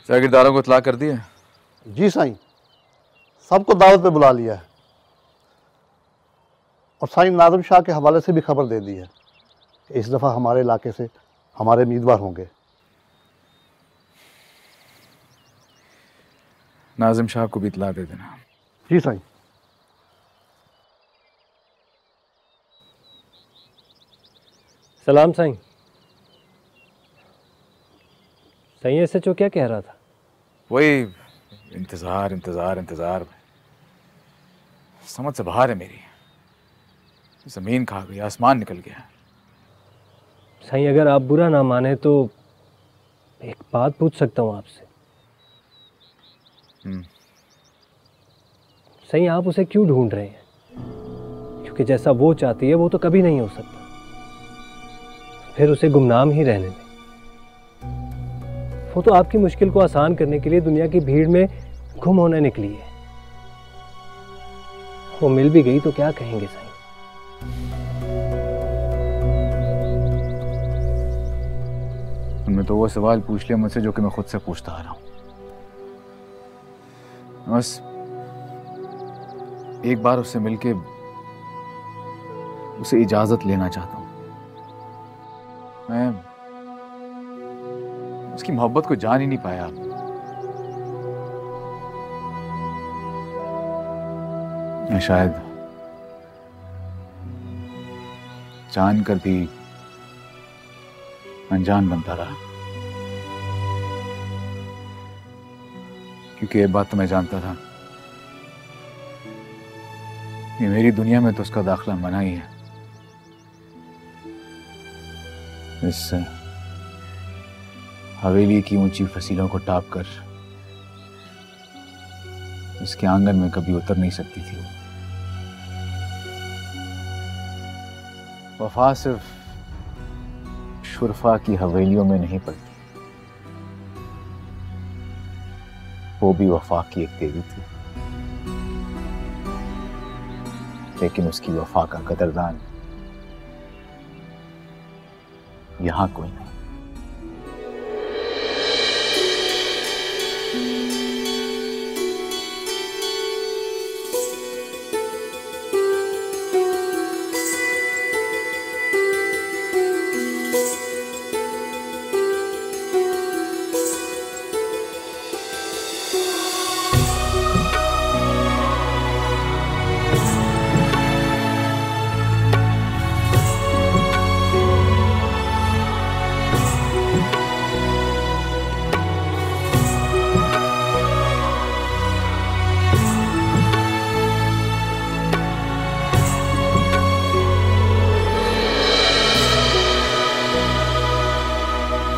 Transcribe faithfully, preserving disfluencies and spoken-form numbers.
जागीरदारों को इत्तला कर दिया? जी साईं, सबको दावत पे बुला लिया है और साईं नाज़िम शाह के हवाले से भी खबर दे दी है कि इस दफ़ा हमारे इलाके से हमारे उम्मीदवार होंगे। नाज़िम शाह को भी इत्तला दे देना। जी साईं। सलाम Sai. Sai S H O क्या कह रहा था? वही इंतज़ार इंतज़ार इंतज़ार समझ से बाहर है मेरी। ज़मीन खा गई, आसमान निकल गया। साईं अगर आप बुरा ना माने तो एक बात पूछ सकता हूँ आपसे? साईं आप उसे क्यों ढूंढ रहे हैं? क्योंकि जैसा वो चाहती है वो तो कभी नहीं हो सकता, फिर उसे गुमनाम ही रहने दें। वो तो आपकी मुश्किल को आसान करने के लिए दुनिया की भीड़ में गुम होने निकली है। वो मिल भी गई तो क्या कहेंगे साईं? उनमें तो वो सवाल पूछ लिया मुझसे जो कि मैं खुद से पूछता आ रहा हूं। बस एक बार उससे मिलके उसे इजाजत लेना चाहता हूं। मैं उसकी मोहब्बत को जान ही नहीं पाया। मैं शायद जान कर भी अनजान बनता रहा, क्योंकि ये बात तो मैं जानता था कि मेरी दुनिया में तो उसका दाखिला मना ही है। इस हवेली की ऊंची फसीलों को टाप कर इसके आंगन में कभी उतर नहीं सकती थी। वफा सिर्फ शुरफा की हवेलियों में नहीं पड़ती, वो भी वफा की एक देवी थी, लेकिन उसकी वफा का कदरदान यहां कोई नहीं।